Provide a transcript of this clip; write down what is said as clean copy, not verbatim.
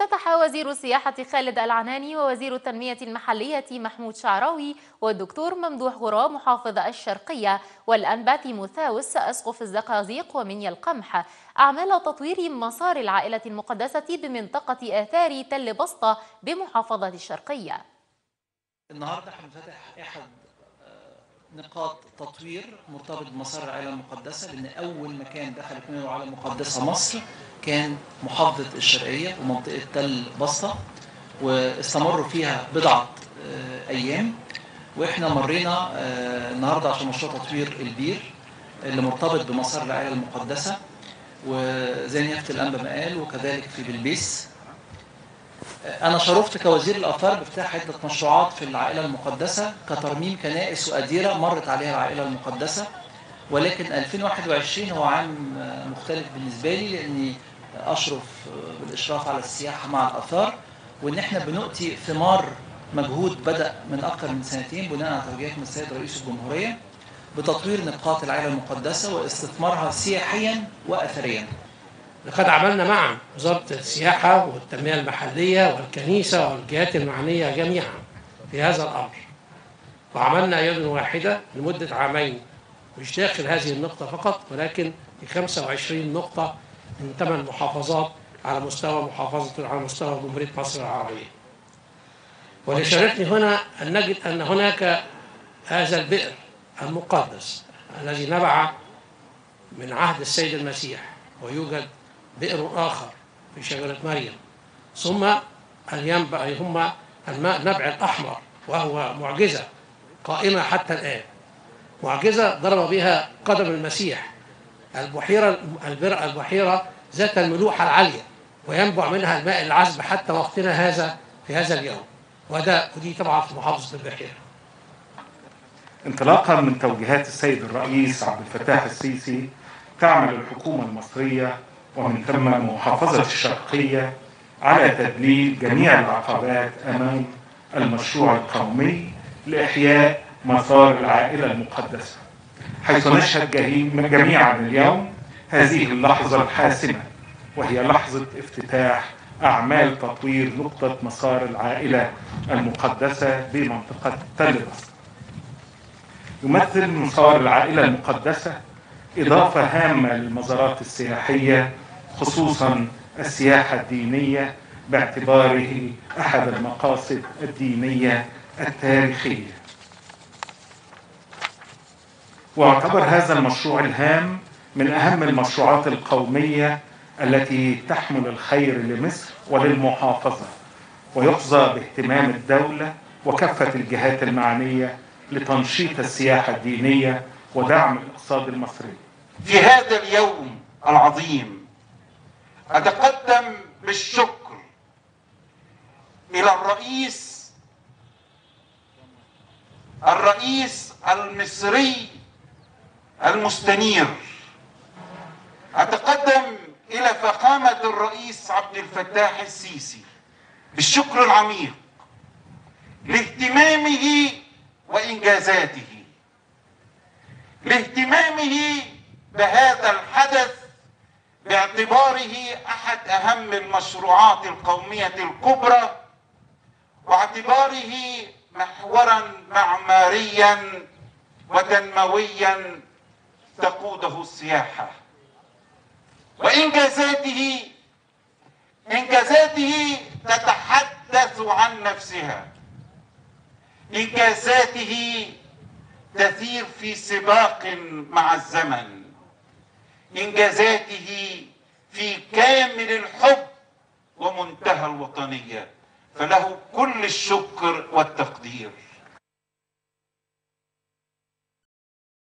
افتتح وزير السياحة خالد العناني ووزير التنمية المحلية محمود شعراوي والدكتور ممدوح غراب محافظ الشرقية والأنبا تيموثاوس أسقف الزقازيق ومنيا القمح أعمال تطوير مسار العائلة المقدسة بمنطقة آثار تل بسطة بمحافظة الشرقية. النهارده هنفتح احد نقاط تطوير مرتبط بمسار العائله المقدسه، لان اول مكان دخلت منه العائله المقدسه مصر كان محافظه الشرقيه ومنطقه تل بسطه، واستمروا فيها بضعه ايام. واحنا مرينا النهارده عشان مشروع تطوير البير اللي مرتبط بمسار العائله المقدسه، وزي نيافه الانبا ما قال، وكذلك في بلبيس. أنا شرفت كوزير الآثار بافتتاح عدة مشروعات في العائلة المقدسة كترميم كنائس وأديرة مرت عليها العائلة المقدسة، ولكن 2021 هو عام مختلف بالنسبة لي، لأني أشرف بالإشراف على السياحة مع الآثار، وإن إحنا بنؤتي ثمار مجهود بدأ من أكثر من سنتين بناء على توجيهات من السيد رئيس الجمهورية بتطوير نقاط العائلة المقدسة واستثمارها سياحيا وأثريا. لقد عملنا معا وزارة السياحة والتنمية المحلية والكنيسة والجهات المعنية جميعا في هذا الأمر، وعملنا يد واحدة لمدة عامين، مش داخل هذه النقطة فقط ولكن في 25 نقطة من 8 محافظات على مستوى على مستوى جمهورية مصر العربية. وليشرفني هنا أن نجد أن هناك هذا البئر المقدس الذي نبع من عهد السيد المسيح، ويوجد بئر آخر في شجرة مريم، ثم الينبع هم الماء نبع الأحمر، وهو معجزة قائمة حتى الآن، معجزة ضرب بها قدم المسيح. البحيرة ذات الملوحة العالية وينبع منها الماء العذب حتى وقتنا هذا في هذا اليوم، ودي طبعا في محافظة البحيرة. انطلاقا من توجيهات السيد الرئيس عبد الفتاح السيسي، تعمل الحكومة المصرية ومن ثم محافظة الشرقية على تذليل جميع العقبات أمام المشروع القومي لإحياء مسار العائلة المقدسة، حيث نشهد جميعا اليوم هذه اللحظة الحاسمة، وهي لحظة افتتاح أعمال تطوير نقطة مسار العائلة المقدسة بمنطقة تل بسطة. يمثل مسار العائلة المقدسة إضافة هامة للمزارات السياحية، خصوصا السياحة الدينية، باعتباره أحد المقاصد الدينية التاريخية. واعتبر هذا المشروع الهام من أهم المشروعات القومية التي تحمل الخير لمصر وللمحافظة، ويحظى باهتمام الدولة وكافة الجهات المعنية لتنشيط السياحة الدينية ودعم الاقتصاد المصري. في هذا اليوم العظيم أتقدم بالشكر إلى الرئيس المصري المستنير، أتقدم إلى فخامة الرئيس عبد الفتاح السيسي بالشكر العميق لاهتمامه وإنجازاته، لاهتمامه بهذا الحدث باعتباره أحد أهم المشروعات القومية الكبرى، واعتباره محورا معماريا وتنمويا تقوده السياحة. وإنجازاته تتحدث عن نفسها، إنجازاته تسير في سباق مع الزمن، إنجازاته في كامل الحب ومنتهى الوطنية، فله كل الشكر والتقدير.